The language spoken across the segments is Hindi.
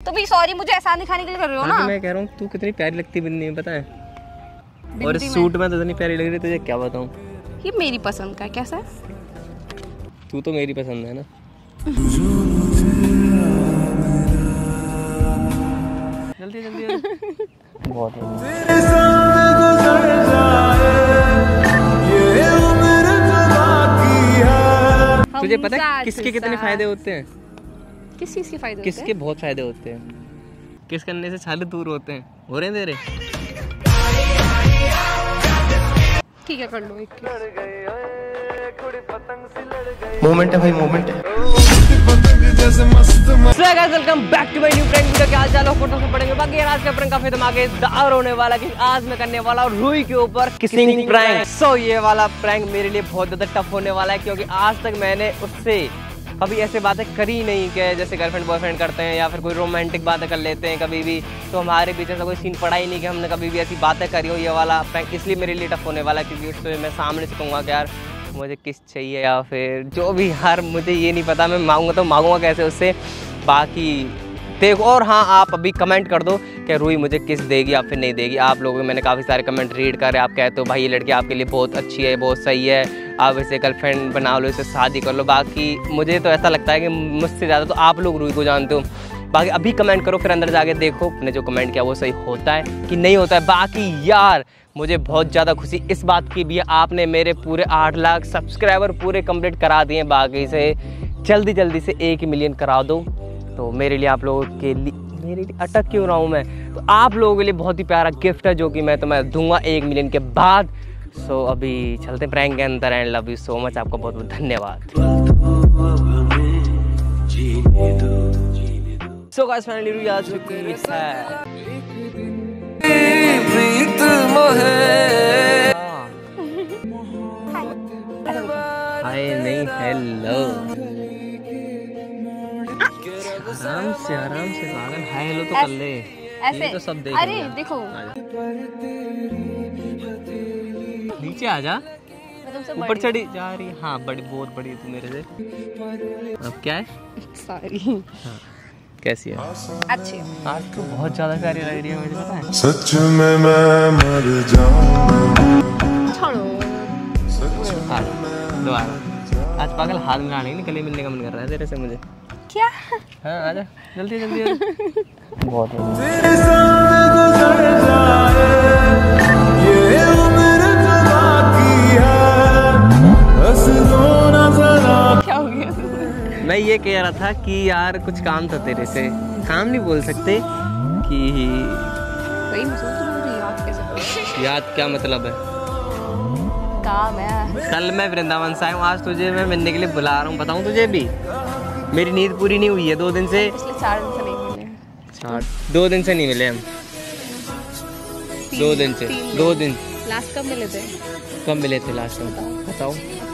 तो भी सॉरी मुझे एहसान दिखाने के लिए कर रहे हो ना। मैं कह रहा हूँ तू कितनी प्यारी लगती बिंदी में, पता है? और इस सूट में तो इतनी प्यारी लग रही, तुझे क्या बताऊँ। ये मेरी पसंद का है, कैसा है? तू तो मेरी पसंद है ना। जल्दी जल्दी बहुत तुझे पता है किसके कितने फायदे होते हैं? किस चीज के फायदे? किसके बहुत फायदे होते हैं। किस करने से छाले दूर होते हैं। हो रहे हैं तेरे? ठीक है कर लो एक। मोमेंट है भाई, मोमेंट है। Welcome back to my new prank video. क्या हाल चाल है? फोटो से पड़ेंगे बाकी। आज का प्रैंक काफी धमाकेदार होने वाला है, क्योंकि आज मैं करने वाला हूँ रूही के ऊपर किसिंग प्रैंक। सो ये वाला प्रैंक मेरे लिए बहुत ज्यादा टफ होने वाला है, क्योंकि आज तक मैंने उससे कभी ऐसे बातें करी नहीं कि जैसे गर्लफ्रेंड बॉयफ्रेंड करते हैं या फिर कोई रोमांटिक बातें कर लेते हैं कभी भी। तो हमारे पीछे ऐसा कोई सीन पड़ा ही नहीं कि हमने कभी भी ऐसी बातें करी हो। ये वाला प्रैंक इसलिए मेरे लिए टफ होने वाला है, क्योंकि उससे मैं सामने से कहूँगा कि यार मुझे किस चाहिए, या फिर जो भी, यार मुझे ये नहीं पता मैं मांगूंगा तो मांगूंगा कैसे उससे। बाकी देखो, और हाँ आप अभी कमेंट कर दो कि रूही मुझे किस देगी या फिर नहीं देगी। आप लोगों मैंने काफ़ी सारे कमेंट रीड करे, आप कहते हो भाई ये लड़की आपके लिए बहुत अच्छी है, बहुत सही है, आप इसे गर्लफ्रेंड बना लो, इसे शादी कर लो। बाकी मुझे तो ऐसा लगता है कि मुझसे ज़्यादा तो आप लोग रूही को जानते हो। बाकी अभी कमेंट करो, फिर अंदर जाके देखो मैंने जो कमेंट किया वो सही होता है कि नहीं होता है। बाकी यार मुझे बहुत ज़्यादा खुशी इस बात की भी है, आपने मेरे पूरे 8 लाख सब्सक्राइबर पूरे कंप्लीट करा दिए। बाकी से जल्दी से 1 मिलियन करा दो। तो मेरे लिए आप लोगों के लिए, मेरे लिए अटक क्यों रहा हूँ मैं, तो आप लोगों के लिए बहुत ही प्यारा गिफ्ट है जो कि मैं तुम्हें दूंगा 1 मिलियन के बाद। सो अभी चलते प्रैंक के अंदर। And love you so much, आपका बहुत बहुत धन्यवाद। सो गाइस फाइनली रूही आ चुकी है। हाय नहीं, हेलो। आराम से पागल, हाय हेलो तो कर ले। ऐसे तो सब देख। अरे देखो नीचे आ जा, ऊपर चढ़ी जा रही। हाँ बड़ी, बहुत बड़ी तू मेरे से। अब क्या है? सॉरी। हाँ कैसी है? अच्छी। आज तो बहुत ज्यादा प्यारी लग रही है, मुझे पता है। सच में मैं मर जाऊं। छोड़ो दोबारा। आज पागल हाथ मिलाने नहीं, गले मिलने का मन कर रहा है तेरे से मुझे। क्या? हाँ आजा जल्दी जल्दी। बहुत क्या हो गया? मैं ये कह रहा था कि यार कुछ काम था तेरे से। काम नहीं बोल सकते कि वही मैं सोच रही हूँ याद कैसे। याद क्या मतलब है? काम है। कल मैं वृंदावन से आया हूँ, आज तुझे मैं मिलने के लिए बुला रहा हूँ। बताऊँ तुझे भी मेरी नींद पूरी नहीं हुई है 2 दिन से। पिछले 4 दिन से नहीं मिले। 2 दिन से नहीं मिले हम। 2 दिन से 2 दिन। लास्ट कब मिले थे? कब मिले थे लास्ट टाइम? बताओ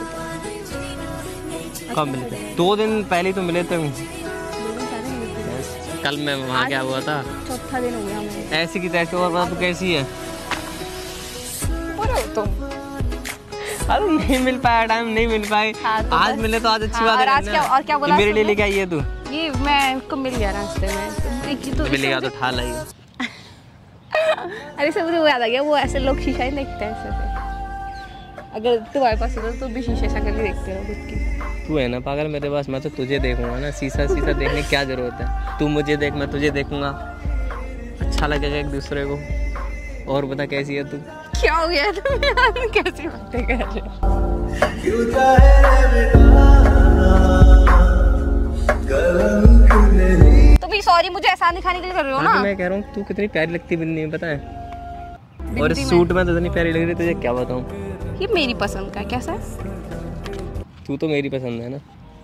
कब मिले थे? 2 दिन पहले तो मिले थे। कल मैं वहाँ क्या हुआ था? चौथा दिन हो गया हमें। ऐसी की तैसी। और बता तू कैसी है? तुम अरे नहीं मिल पाया, टाइम नहीं मिल पाए। हाँ, तो आज मिले तो आज अच्छी बात है। आज क्या और क्या बोला? मेरे लिए लेके आई है तू? ये मैं को मिल गया रास्ते में। तो मिलेगा तो ठा लाई। अरे सब मुझे वो याद आ गया, वो ऐसे लोग शीशा ही देखते हैं ऐसे। अगर तुम्हारे पास हो तो भी शीशे शक्ल ही देखते हो खुद की। तू है ना पागल मेरे पास, मैं तो तुझे देखूंगा ना। शीशा देखने की क्या जरूरत है? तू मुझे देख, मैं तुझे देखूंगा, अच्छा लगेगा एक दूसरे को। और बता कैसी है तू? क्या हो गया तुम्हें? कैसी बातें कर रहे हो? तो भी सॉरी मुझे एहसान दिखाने के लिए कर रहे हो ना। मैं कह रहा हूँ तू कितनी प्यारी लगती बिंदी में, पता है? और इस सूट में तो इतनी प्यारी लग रही, तुझे क्या बताऊँ। ये मेरी पसंद का है, कैसा है? तू तो मेरी पसंद है ना।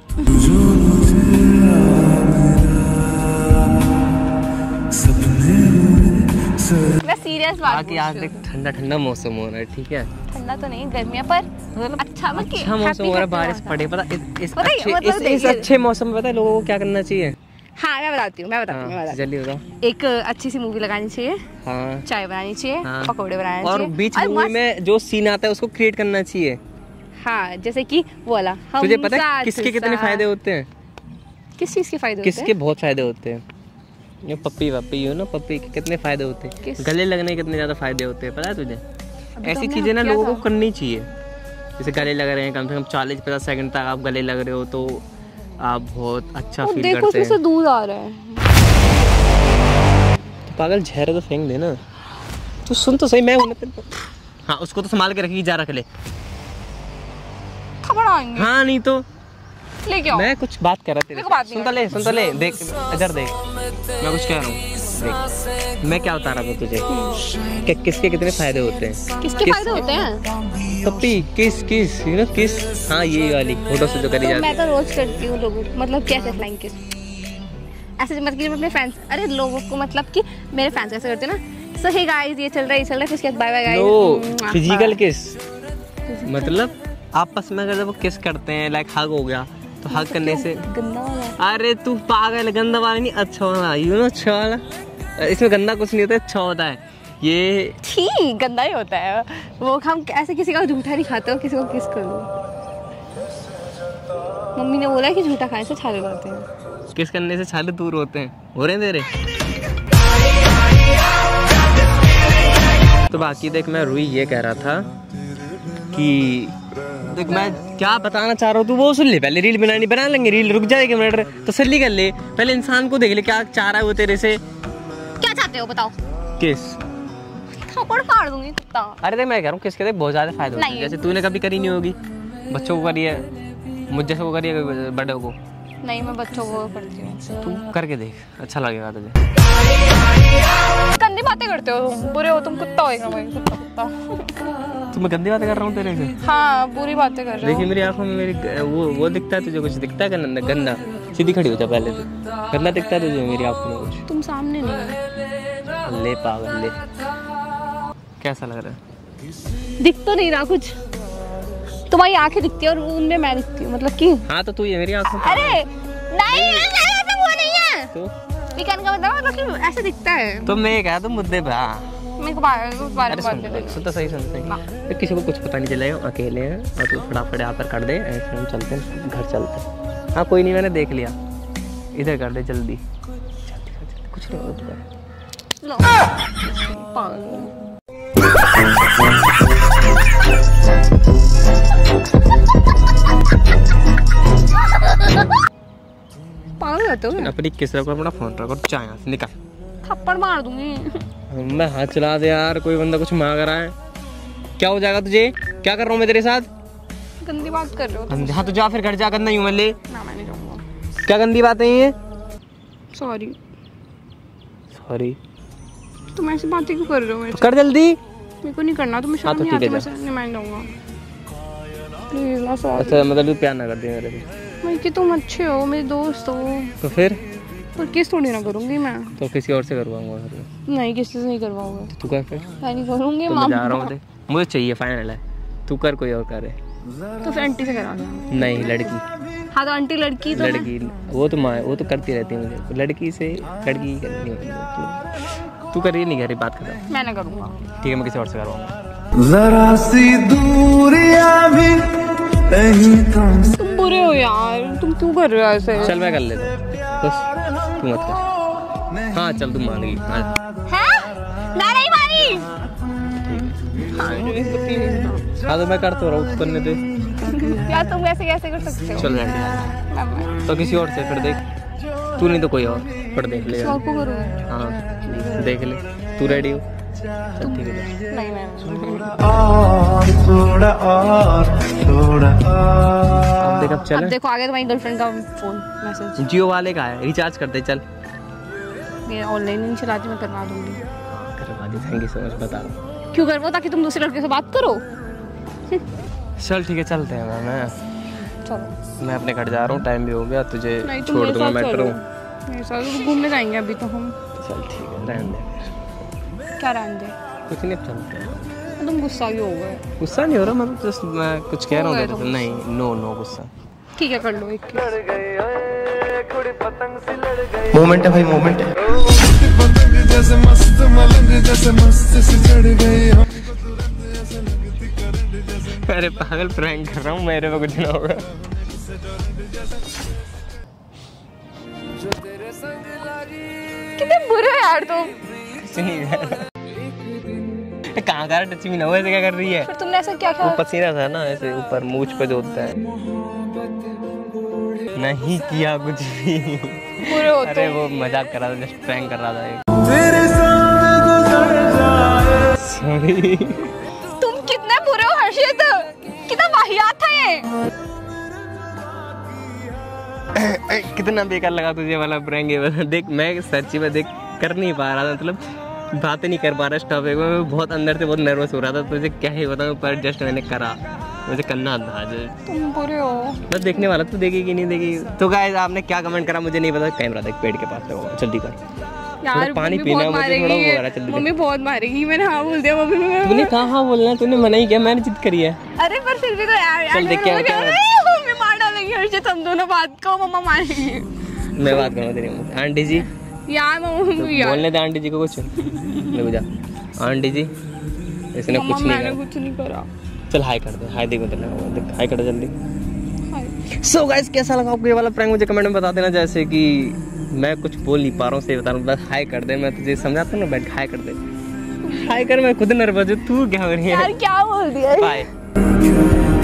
मैं सीरियस बात। बाकी आज देख ठंडा मौसम हो रहा है, ठीक है? ठंडा तो नहीं, गर्मियाँ पर अच्छा मौसम हो रहा है, बारिश पड़े। पता इस अच्छे मौसम में पता है लोगों को क्या करना चाहिए? हाँ मैं बताती हूँ। जल्दी बताओ। एक अच्छी सी मूवी लगानी चाहिए। हाँ चाय बनानी चाहिए। हाँ। पकौड़े बनाने और चाहिए। बीच मूवी में जो सीन आता है उसको क्रिएट करना चाहिए। हाँ जैसे कि वो वाला। तुझे पता है किसके कितने फायदे होते हैं? किस चीज के फायदे होते हैं? किसके बहुत फायदे होते हैं? ये पप्पी हो ना, पप्पी के कितने फायदे होते हैं, किस? गले लगने के कितने ज्यादा फायदे होते हैं, पता है तुझे? अभी तो ऐसी हमने चीजें ना किया लोगों था। को करनी चाहिए। जैसे गले लग रहे हैं, कम से कम 40-50 सेकंड तक आप गले लग रहे हो तो आप बहुत अच्छा वो फील देखो करते उसमें हैं। से दूध आ रहा है। तो पागल झेहरा तो फेंक दे ना, तू सुन तो सही, मैं हूं ना तेरे को। हाँ उसको तो संभाल के रखेगी, जा रख ले। खबर आएंगे हाँ नहीं तो लेके आओ। मैं कुछ बात कर रहा तेरे मेरे को बात से। नहीं सुन तो ले देख इधर देख, मैं कुछ कह रहा हूँ देख, मैं क्या बता रहा था तुझे कि किसके कितने फायदे होते हैं। किसके फायदे होते हैं? पप्पी किस यू नो किस, हाँ ये वाली फोटो से जो करी तो जाती मैं है। तो रोज करती हूँ लोगों को, मतलब कैसे फ्लाइंग किस, ऐसे मत कीजिए अपने फैंस, अरे लोगों को मतलब कि मेरे फैंस कैसे करते हैं ना, सो हे गाइस ये चल रहा है फिर उसके बाद bye bye guys. No physical kiss मतलब आपस में अगर जब वो किस करते हैं, लाइक हग हो गया, तो हग करने से, गंदा वाला। अरे तू पागल, गंदा वाला नहीं, अच्छा वाला, यू नो अच्छा वाला, इसमें गंदा कुछ नहीं होता, अच्छा होता है ये। ठीक गंदा ही होता है वो, हम ऐसे किसी का झूठा नहीं खाते हो, किसी को किस कर लो। मम्मी ने बोला कि झूठा खाने से छाले होते हैं। किस करने से छाले दूर होते हैं, हो रहे हैं तेरे। तो बाकी देख, मैं रूही ये कह रहा था कि देख मैं क्या बताना चाह रहा हूँ, तू वो सुन ले पहले। रील बना लेंगे, रील रुक जाएगी मिनट, तसल्ली कर ले पहले, इंसान को देख ले क्या चाह रहा है वो तेरे से। क्या चाहते हो बताओ? किस थप्पड़ फाड़ दूंगी कुत्ता। अरे देख मैं कह रहा हूँ किसके देख बहुत ज्यादा फायदा होते हैं। नहीं। जैसे तूने कभी करी नहीं होगी, बच्चों को करी है, मुझ जैसे को करी है, बड़े को। नहीं मैं बच्चों को करती हूँ। तू करके देख, अच्छा लगेगा तुझे। गंदी बातें करते हो तुम, बुरे हो तुम, कुत्ता हो एकदम, वही कुत्ता। तो मैं गंदी बातें कर रहा हूँ तेरे से? हाँ बुरी बातें कर रहे देखिए हो। मेरी आंखों में मेरी वो दिखता है तुझे, कुछ दिखता है गंदा गंदा? सीधी खड़ी हो जा पहले तो, गंदा दिखता है तुझे मेरी आंखों में कुछ? तुम सामने नहीं ले पागल ले, कैसा लग रहा है? दिख तो नहीं रहा कुछ, तुम्हारी आंखें दिखती है और उनमें मैं दिखती हूँ, मतलब कि हाँ तो तू ये मेरी आंखों में, अरे नहीं ऐसा वो नहीं है, तो ये कहने का मतलब कि ऐसे दिखता है। तो मैं कहा तुम मुद्दे पे। हाँ मेरे को बारे अरे में बात करने सुन तो सही, सुन सही। तो किसी को कुछ पता नहीं चलेगा, अकेले हैं और तू फटाफट यहाँ पर कर दे, ऐसे हम चलते हैं घर चलते हैं। हाँ कोई नहीं, मैंने देख लिया, इधर कर दे जल्दी, कुछ नहीं होता। लो पागल। पागल रहते हो क्या? अपनी किस को अपना फोन रखो, चाहे यहाँ से निकल, थप्पड़ मार दूंगी। मैं हाथ चला दे यार, कोई बंदा कुछ मांग रहा है, क्या हो जाएगा तुझे? क्या कर रहा हूँ मैं तेरे साथ? गंदी बात कर रहे हो तुम। हाँ तो जा फिर घर जा, गंदा यूं मैं ले, ना मैं नहीं जाऊंगा। क्या गंदी बातें हैं ये? सॉरी। सॉरी तुम ऐसी बातें क्यों कर रहे हो मेरे से? कर जल्दी। मेरे को नहीं करना, तुम्हें हाँ, शर्म तो नहीं ठीक है, आती? जा। मैं नहीं, मैं नहीं जाऊंगा प्लीज ना। सॉरी अच्छा मतलब तू प्यार ना कर दे मेरे से? मैं कि तुम अच्छे हो, मेरे दोस्त हो, तो फिर पर किस थोड़ी ना करूंगी मैं। तो किसी और से करवाऊंगा फिर। नहीं किसी से नहीं करवाऊंगा, तू कर फिर, मैं नहीं करूंगी। तो मैं जा रहा हूँ, मामा देख मुझे चाहिए, फाइनल है, तू कर, कोई और करे। तो फिर आंटी से करा दो। नहीं लड़की, हाँ तो आंटी लड़की तो लड़की वो तो माँ, वो तो करती रहती है मुझे, लड़की से लड़की करनी होती है। तू कर रही नहीं, कर रही, बात कर रहा हूँ। मैं ना करूँगा। ठीक है मैं किसी और से करवाऊंगा। जरा सी दूरियां भी नहीं कम। तुम बुरे हो यार, तुम क्यों कर रहे हो ऐसे? चल मैं कर लेता हूँ, बस तू मत कर। हाँ चल तू मान गई, हाँ ना नहीं मारी। हाँ तो मैं कर तो रहा हूँ, करने दे। यार तुम ऐसे कैसे कर सकते हो? चल रेडी, मैं तो किसी और से फिर देख, तू नहीं तो कोई और, फिर देख ले। किसी और को करूँगी। हाँ देख ले, तू रेडी हो? चल ठीक है। नहीं मैं और थोड़ा अब देख, अब अब चले। देखो आगे तुम्हारी गर्लफ्रेंड का फोन मैसेज। जियो वाले का है, रिचार्ज कर दे चल। मैं ऑनलाइन नहीं चलाती, मैं करवा दूंगी। करवा दी, थैंक यू सो मच, बता रहा हूँ। क्यों करवाओ? ताकि तुम दूसरे लड़के से बात करो। चल ठीक है चलते हैं। मैं चलो मैं अपने घर जा रहा हूँ, टाइम भी हो गया, तुझे नहीं तुम छोड़ मेरे दूंगा साथ मेट्रो। चलो। मेरे साथ तो घूमने जाएंगे अभी तो हम। चल ठीक है, रहने दे, क्या रहने दे? कुछ नहीं, अब चलते हैं। तुम गुस्सा भी हो गए। गुस्सा नहीं हो रहा, मैं जस्ट मैं कुछ कह रहा हूँ हो गए तेरे से। तुम। नहीं नो नो गुस्सा। ठीक है कर लो एक मोमेंट है भाई, मोमेंट है। पतंग जैसे मस्त मलंग जैसे मस्त से चढ़ गए। अरे पागल, प्रैंक कर रहा हूँ, मेरे पे कुछ ना होगा। कितने बुरे हो यार तुम। कुछ नहीं कहाँ कर टच भी ना हो, ऐसे क्या कर रही है? फिर तुमने ऐसा क्या किया? वो पसीना था ना ऐसे ऊपर मूंछ पे जो होता है। नहीं किया कुछ भी। बुरे हो अरे तुम। वो मजाक कर रहा था, जस्ट प्रैंक कर रहा था। सॉरी। तुम कितने बुरे हो हर्षित, कितना वाहियात था ये। कितना बेकार लगा तुझे वाला प्रैंक ये वाला। देख मैं सच्ची में देख कर नहीं पा रहा था, मतलब बातें नहीं कर पा रहा। स्टॉप है मैं बहुत अंदर से बहुत नर्वस हो रहा था, तुझे क्या ही बताऊं, पर जस्ट मैंने करा, मुझे करना था आज। तुम बुरे हो। बस देखने वाला, तू देखेगी नहीं देगी। तो गाइस आपने क्या कमेंट करा मुझे नहीं पता। कैमरा देख पेड़ के पास लगा, जल्दी कर यार पानी मम्मी पीना बहुत मुझे, थोड़ा वो हो रहा है। मारेगी, मम्मी बहुत मारेगी। मैंने हाँ बोल दिया मम्मी में। तूने कहाँ बोलना, तूने मना ही किया, मैंने जिद करी है। अरे पर फिर भी तो यार चल देख क्या मम्मी मार डालेंगी हर्षित, हम दोनों बात को मम्मा मारेगी। मैं बात करूँ तेरी आंटी जी, यार मम्मी यार बोलने दे आंटी जी को कुछ। ले जा आंटी जी, इसने मम्मा कुछ नहीं मैंने करा। कुछ नहीं करा। चल हाय कर दे, हाय देखो तेरे, देख हाय कर दे जल्दी। सो गाइस कैसा लगा आपको ये वाला प्रैंक मुझे कमेंट में बता देना। जैसे कि मैं कुछ बोल नहीं पा रहा हूँ, सही बता रहा हूँ, बस हाय कर दे। मैं तुझे समझाता हूँ ना, बैठ हाय कर दे, हाय कर। मैं खुद नर्वस हूँ, तू क्या हो रही है यार क्या बोल दिया? बाय।